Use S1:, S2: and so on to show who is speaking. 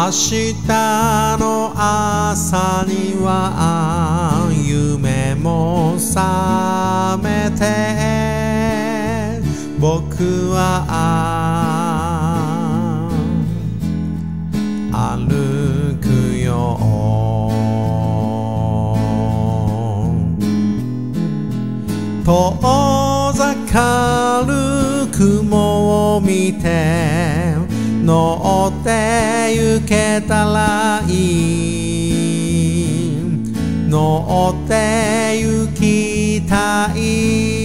S1: 明日の朝には夢も覚めて僕は歩くよ遠ざかる雲を見て乗って行けたらいい乗って行きたい